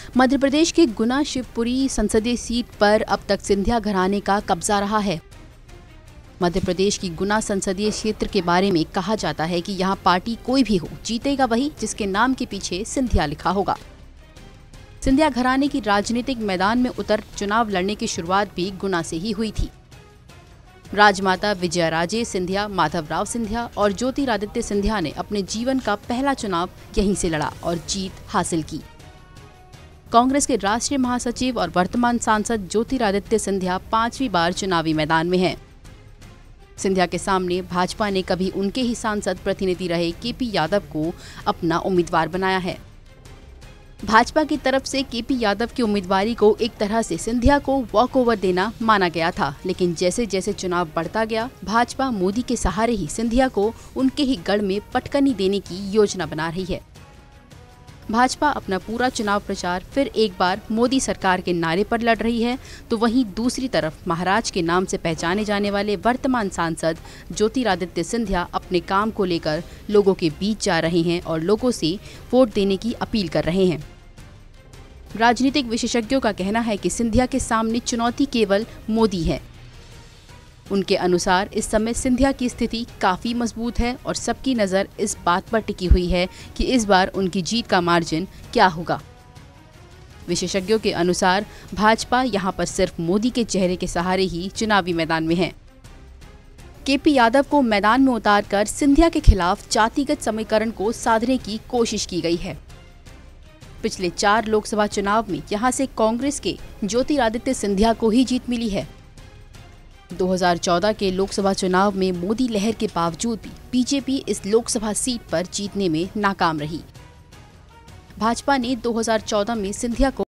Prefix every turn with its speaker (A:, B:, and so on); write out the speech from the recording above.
A: मध्य प्रदेश के गुना शिवपुरी संसदीय सीट पर अब तक सिंधिया घराने का कब्जा रहा है। मध्य प्रदेश की गुना संसदीय क्षेत्र के बारे में कहा जाता है कि यहाँ पार्टी कोई भी हो, जीतेगा वही जिसके नाम के पीछे सिंधिया लिखा होगा। सिंधिया घराने की राजनीतिक मैदान में उतर चुनाव लड़ने की शुरुआत भी गुना से ही हुई थी। राजमाता विजयाराजे सिंधिया, माधवराव सिंधिया और ज्योतिरादित्य सिंधिया ने अपने जीवन का पहला चुनाव यहीं से लड़ा और जीत हासिल की। कांग्रेस के राष्ट्रीय महासचिव और वर्तमान सांसद ज्योतिरादित्य सिंधिया 5वीं बार चुनावी मैदान में हैं। सिंधिया के सामने भाजपा ने कभी उनके ही सांसद प्रतिनिधि रहे केपी यादव को अपना उम्मीदवार बनाया है। भाजपा की तरफ से केपी यादव की उम्मीदवारी को एक तरह से सिंधिया को वॉकओवर देना माना गया था, लेकिन जैसे जैसे चुनाव बढ़ता गया, भाजपा मोदी के सहारे ही सिंधिया को उनके ही गढ़ में पटकनी देने की योजना बना रही है। भाजपा अपना पूरा चुनाव प्रचार फिर एक बार मोदी सरकार के नारे पर लड़ रही है, तो वहीं दूसरी तरफ महाराज के नाम से पहचाने जाने वाले वर्तमान सांसद ज्योतिरादित्य सिंधिया अपने काम को लेकर लोगों के बीच जा रहे हैं और लोगों से वोट देने की अपील कर रहे हैं। राजनीतिक विशेषज्ञों का कहना है कि सिंधिया के सामने चुनौती केवल मोदी है। उनके अनुसार इस समय सिंधिया की स्थिति काफी मजबूत है और सबकी नजर इस बात पर टिकी हुई है कि इस बार उनकी जीत का मार्जिन क्या होगा। विशेषज्ञों के अनुसार भाजपा यहां पर सिर्फ मोदी के चेहरे के सहारे ही चुनावी मैदान में है। केपी यादव को मैदान में उतारकर सिंधिया के खिलाफ जातिगत समीकरण को साधने की कोशिश की गई है। पिछले 4 लोकसभा चुनाव में यहां से कांग्रेस के ज्योतिरादित्य सिंधिया को ही जीत मिली है। 2014 के लोकसभा चुनाव में मोदी लहर के बावजूद भी बीजेपी इस लोकसभा सीट पर जीतने में नाकाम रही। भाजपा ने 2014 में सिंधिया को